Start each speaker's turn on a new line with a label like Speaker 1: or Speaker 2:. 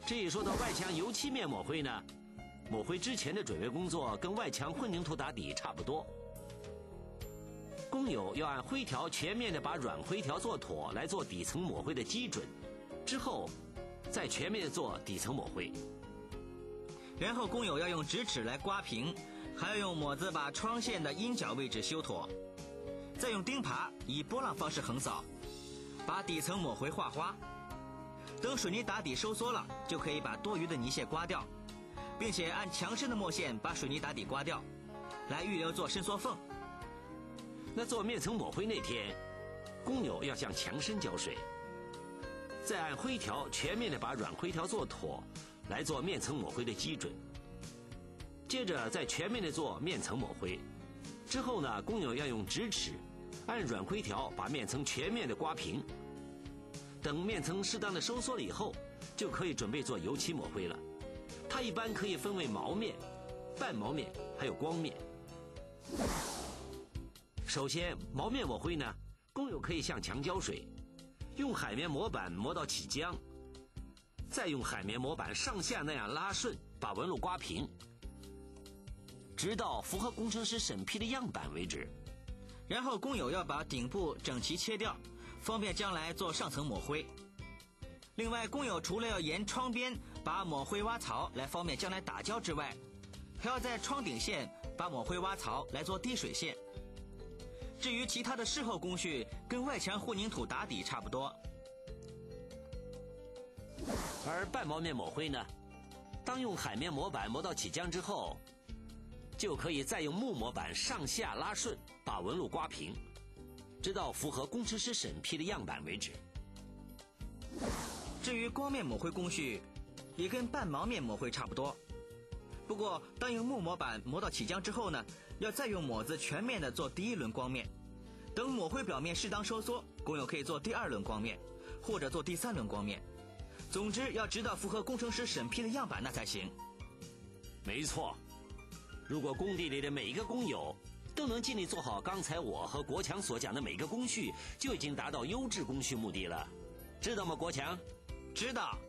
Speaker 1: 至于说到外墙油漆面抹灰呢，抹灰之前的准备工作跟外墙混凝土打底差不多。工友要按灰条全面的把软灰条做妥来做底层抹灰的基准，之后再全面的做底层抹灰。
Speaker 2: 然后工友要用直尺来刮平，还要用抹子把窗线的阴角位置修妥，再用钉耙以波浪方式横扫，把底层抹灰画花。等水泥打底收缩了，就可以把多余的泥屑刮掉，并且按墙身的墨线把水泥打底刮掉，来预留做伸缩缝。
Speaker 1: 那做面层抹灰那天，工友要向墙身浇水，再按灰条全面的把软灰条做妥，来做面层抹灰的基准。接着再全面的做面层抹灰，之后呢，工友要用直尺按软灰条把面层全面的刮平。等面层适当的收缩了以后，就可以准备做油漆抹灰了。它一般可以分为毛面、半毛面还有光面。首先毛面抹灰呢，工友可以向墙浇水，用海绵模板磨到起浆，再用海绵模板上下那样拉顺，把纹路刮平，直到符合工程师审批的样板为止。
Speaker 2: 然后工友要把顶部整齐切掉，方便将来做上层抹灰。另外，工友除了要沿窗边把抹灰挖槽来方便将来打胶之外，还要在窗顶线把抹灰挖槽来做滴水线。至于其他的事后工序，跟外墙混凝土打底差不多。
Speaker 1: 而半毛面抹灰呢，当用海绵模板磨到起浆之后，就可以再用木模板上下拉顺，把纹路刮平，直到符合工程师审批的样板为止。
Speaker 2: 至于光面抹灰工序，也跟半毛面抹灰差不多。不过当用木模板磨到起浆之后呢，要再用抹子全面的做第一轮光面。等抹灰表面适当收缩，工友可以做第二轮光面，或者做第三轮光面。总之要直到符合工程师审批的样板那才行。
Speaker 1: 没错，如果工地里的每一个工友都能尽力做好刚才我和国强所讲的每个工序，就已经达到优质工序目的了。知道吗，国强？
Speaker 2: 知道。